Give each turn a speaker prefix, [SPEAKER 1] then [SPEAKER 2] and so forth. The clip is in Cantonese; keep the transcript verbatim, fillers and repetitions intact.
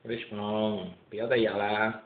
[SPEAKER 1] 喂，小鹏，不要再压了。